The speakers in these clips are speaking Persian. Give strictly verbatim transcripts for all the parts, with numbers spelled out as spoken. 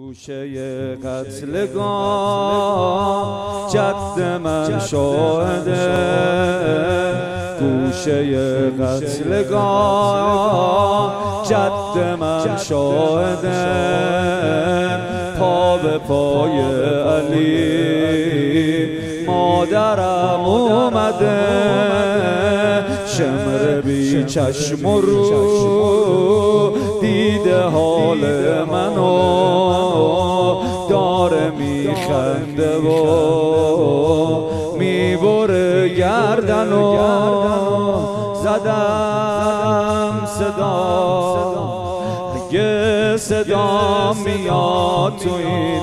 گوشه قتلگاه جد من شاهده، گوشه قتلگاه جد من شاهده، پا به پای علی مادرم اومده، شمر بی چشم و رو دیده حال منو، داره میخنده و میبره گردنو، زدم صدا اگه صدا میاد تو این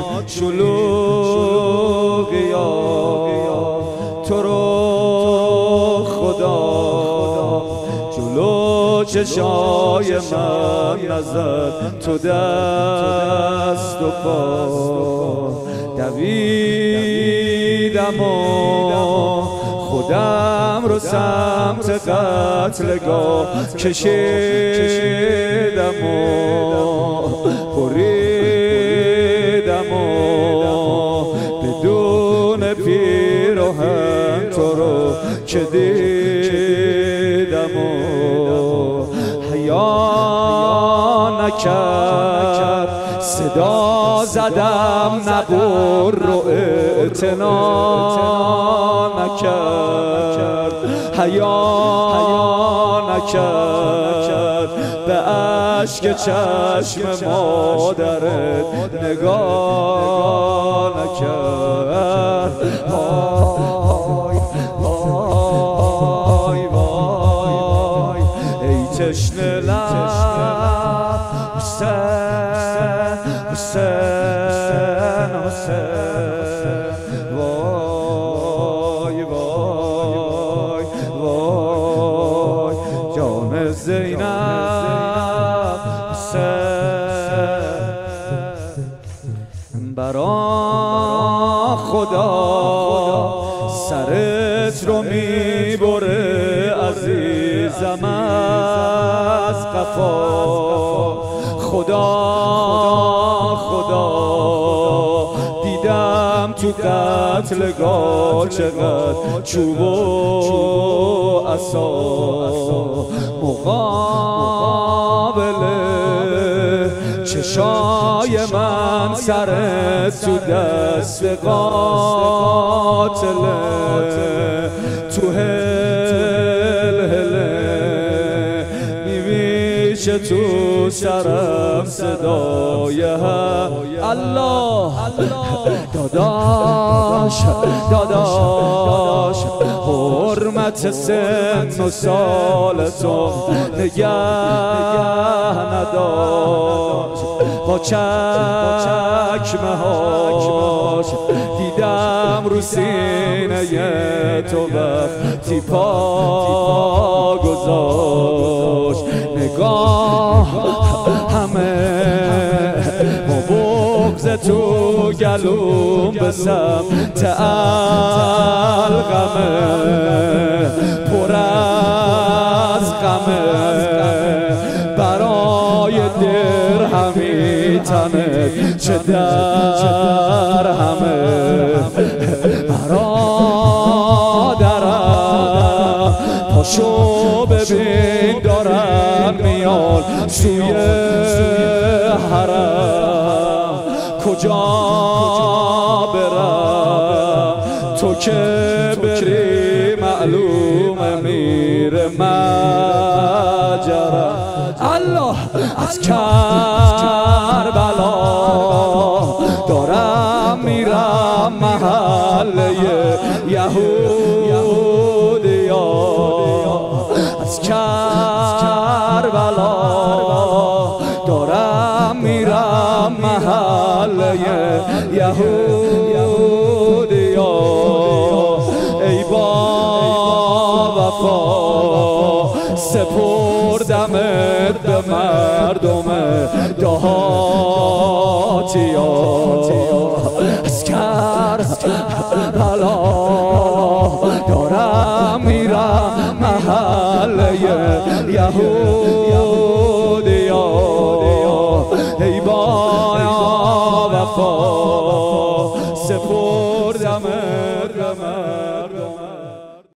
شلوغیا، تو رو خدا جلو چشای من نزد، تو دست و پا دویدم و خودم رو سمت قتلگاه کشیدم و بریدم و بدون پیراهن تو رو که دیدم و حیا نکرد، صدا زدم نبر رو اعتنا نکرد، حیا نکرد، به اشک چشم مادرت نگاه نکرد. وای وای وای ای تشنه لب حسین حسین حسین، وای وای وای جان زینب حسین، برا خدا سرت رو میبره عزیزم از قفا، خدا خدا دیدم تو قتلگاه چقدر چوب و عصا، مقابله چشای من سرت تو دست قاتله، تو هل هله میشه تو سرم صدای الله داداش داداش، حرمت سن و سال تو نگه نداشت، با چکمه هاش دیدم رو سینه تو وقتی پا گذاشت، نگاه همه با بغض تو گلوم به سمت القمه، پر از غمه برای درهمی تنت چه در همه، برادرم پاشو ببین دارن میان سوی حرم، کجا برم تو که بری معلومه میره مجرم، الله از کربلا دارم میرم محله یهودیا، از کربلا دارم میرم محله یهودیا، ای با وفا سپردمت به مردم دهاتیا، از کربلا دارم میرم محله یهودیا، ای با وفا سپردم